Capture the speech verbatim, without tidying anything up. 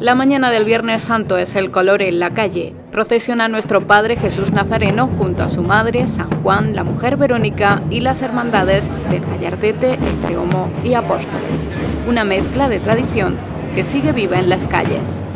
La mañana del Viernes Santo es el color en la calle. Procesiona nuestro Padre Jesús Nazareno junto a su madre, San Juan, la mujer Verónica y las hermandades del Gallardete, Ecce Homo y Apóstoles. Una mezcla de tradición que sigue viva en las calles.